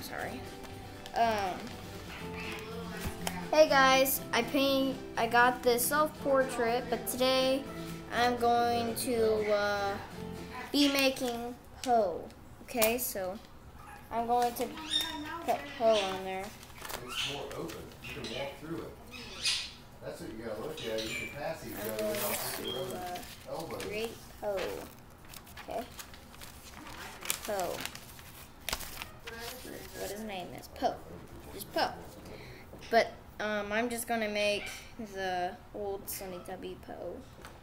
sorry. Hey guys, I got this self-portrait, but today I'm going to be making Poe. Okay, so I'm going to put Poe on there. It's more open. You can walk through it. That's what you gotta look at. You can pass each I'm other going to create Poe. Okay. Poe. What his name is. Poe. Just Poe. But I'm just gonna make the old Slendytubby Poe.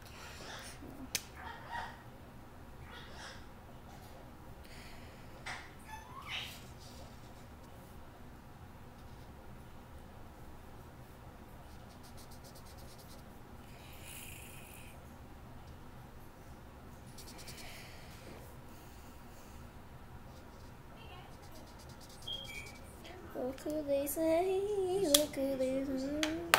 Look who they say, look who they say.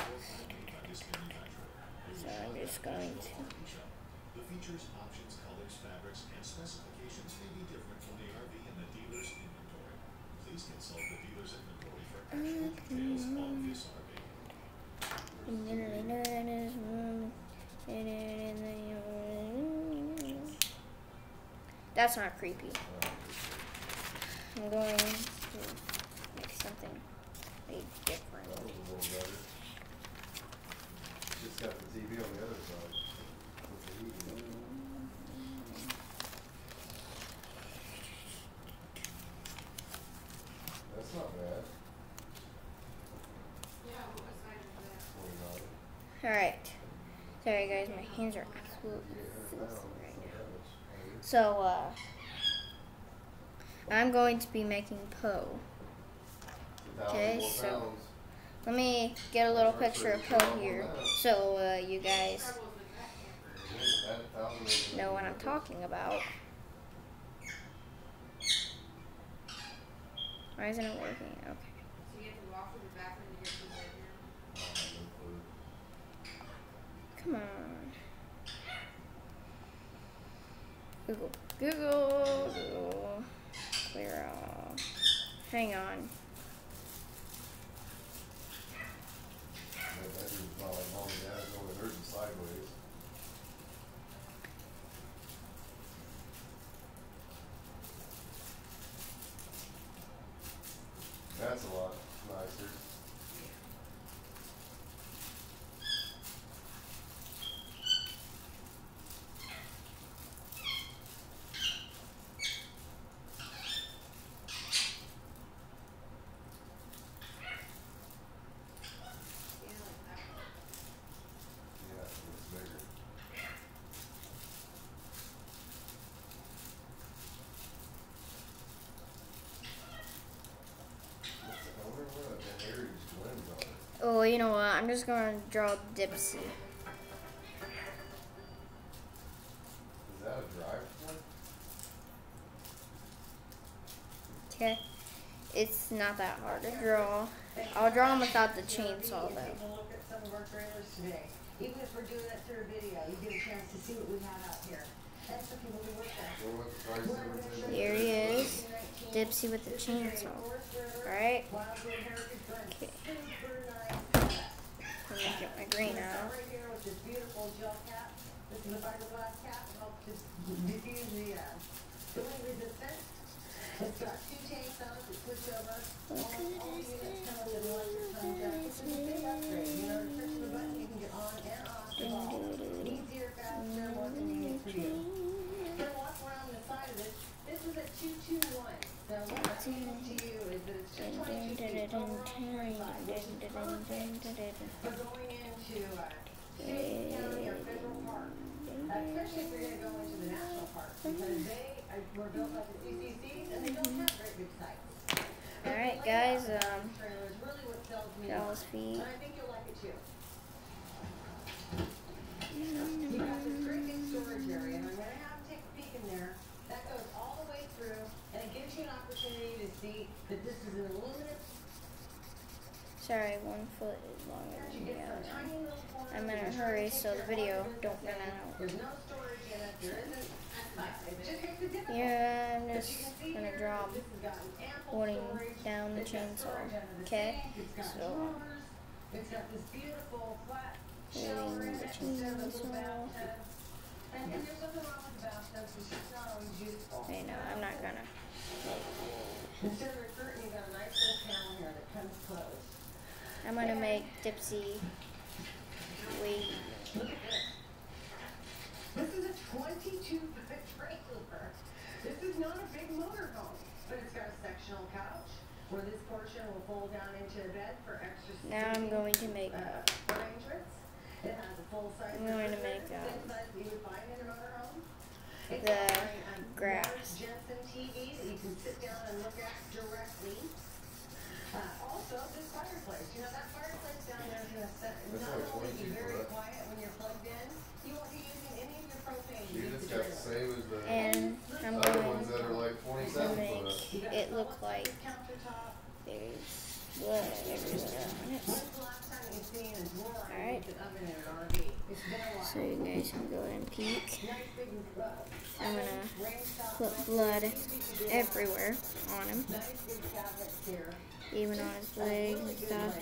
So I'm just going to. The features, options, colors, fabrics, and specifications may be different from the RV and the dealer's inventory. Please consult the dealer's inventory for actual details on this RV. That's not creepy. I'm going to make something different. That was a little better. Just got the TV on the other side. With the heat. That's not bad. Alright. Sorry guys, my hands are absolutely filthy right now. So, I'm going to be making Poe. Okay, so let me get a little picture of Poe here so you guys know what I'm talking about. Why isn't it working? Okay. So you have to walk to the bathroom to get to the bedroom? Come on. Google. Google. Clear all. Hang on. That is probably mom and dad going hers is sideways. That's a lot nicer. Oh, you know what? I'm just gonna draw dipsy. Is that a drive one? Okay. It's not that hard to draw. I'll draw them without the chainsaw though. Look at some of our trailers today. Even if we're doing that through a video, you get a chance to see what we have out here. That's the people who work there. Here he is. Dipsy with the chainsaw. Alright. Okay. Let me get my green out. Right here with this beautiful gel cap. This is a fiberglass cap to help just diffuse the filling resistance. It's got two chainsaws that switch over. All units come with an electric contact. This is a big upgrade. You know, to push the button, you can get on and off the ball. Easier, faster, more convenient for you. You're going to walk around the side of this. This is a 221. So what I'm saying to you is that it's just 22 feet over on the right side, which is perfect for going into state, county, or federal park. Especially if you're going to go into the national parks, because they were built by the CCCs and they don't have great big sites. Alright guys, Really what sells me Dallas feet. and I think you'll like it too. You got this great big storage area, and I'm going to have to take a peek in there. That goes all the way through, and it gives you an opportunity to see that this is an aluminum. Sorry, 1 foot is longer than the other. I'm in a hurry, so the video don't run out. There's no storage in it. There isn't Yeah, I'm just gonna draw holding down the chainsaw. Okay, so it's got this beautiful flat holding the chainsaw. And there's nothing wrong with the bathtub, it's just not always useful. Okay, no, I'm not gonna. Instead of a curtain, you got a nice little panel here that comes closed. I'm gonna make Dipsy wait. Look at this. This is a 22-foot trailer. This is not a big motorhome, but it's got a sectional couch where this portion will fold down into a bed for extra space. Now I'm going to make arrangements. It has a full-size. I'm going to make you would find in a motorhome. the grass. Jensen TV that you can sit down and look at directly. Also, this fireplace. You know, that fireplace down there is going to not only be very quiet when you're plugged in, you won't be using any of your propane. Dude, it's got the same as the And I'm other going ones that are like to 27 make foot. it look like there's blood everywhere on it. Alright, so you guys can go ahead and peek. I'm gonna put blood everywhere on him, even on his legs and stuff.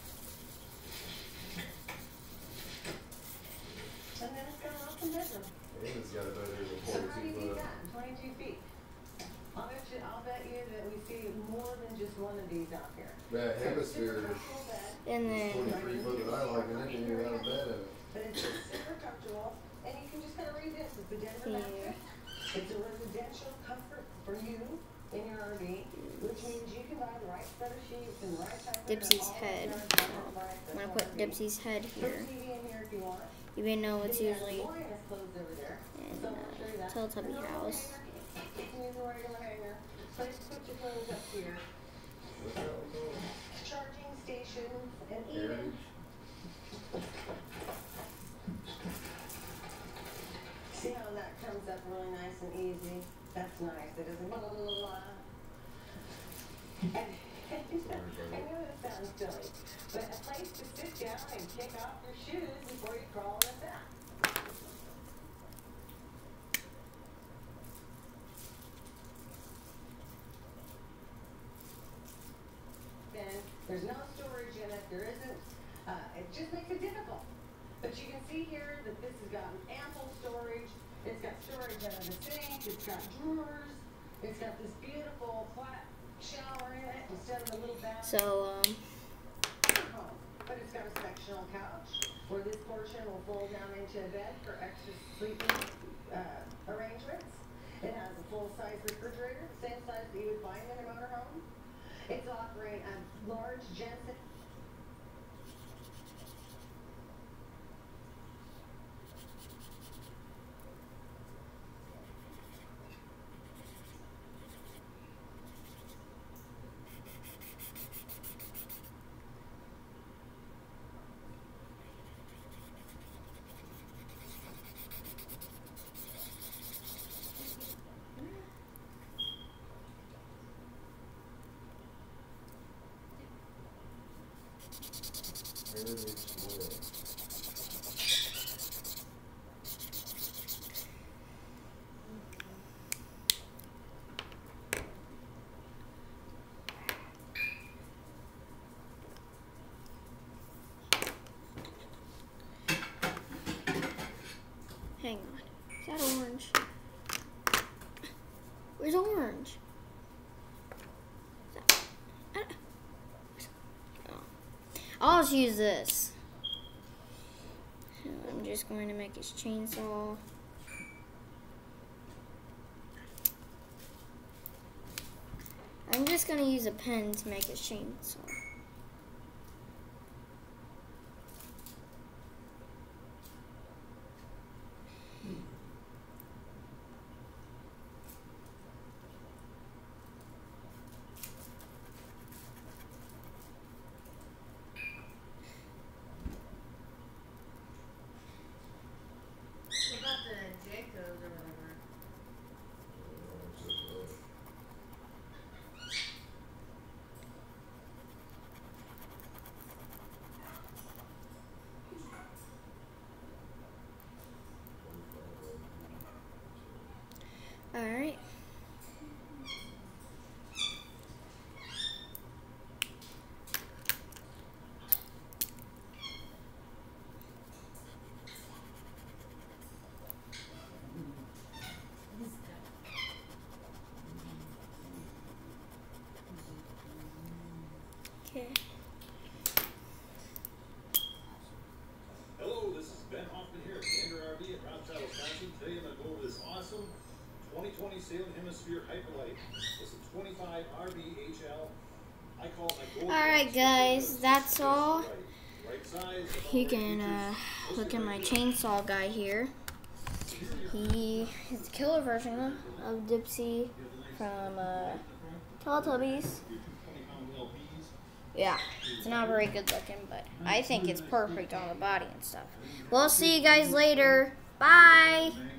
And then it's got an open bedroom. And it's got a better than So how do you 42 beat foot. that? 22 feet. I'll bet you that we see more than just one of these out here. That hemisphere is And then 23 foot that I like, and it can get out of bed in it. But it's super comfortable, and you can just kind of read this. It's the Denver here, mattress. It's a residential comfort for you in your RV, which means you can buy the right set of sheets and the right type of Dipsy's head. I'm gonna put Dipsy's head here, even though it's usually in Teletubby house. Charging stations and even Heritage. see how that comes up really nice and easy. That's nice. It doesn't blah blah blah blah. And I know this sounds silly, but a place to sit down and kick off your shoes before you crawl in the back. There's no storage in it. There isn't. It just makes it difficult. But you can see here that this has got ample storage. It's got storage under the sink. It's got drawers. It's got this beautiful flat shower in it instead of a little bath. So But it's got a sectional couch where this portion will fold down into a bed for extra sleeping arrangements. It has a full-size refrigerator, same size that you would find in a motorhome. It's offering a large Jensen. Heritage wood. hang on, is that orange? Where's orange? I'll just use this. So I'm just going to make his chainsaw. I'm just going to use a pen to make his chainsaw. What about the Jacobs or whatever? Alright. Okay. Hello, this is Ben Hoffman here at Gander RV in Robstown, Wisconsin. Today I'm going to go over this awesome 2020 Salem Hemisphere Hyperlight. This is 25 RV HL. I call it my gold. Alright guys, that's all. You can look at my chainsaw guy here. He is the killer version of Dipsy from Teletubbies. Yeah, it's not very good looking, but I think it's perfect on the body and stuff. We'll see you guys later. Bye!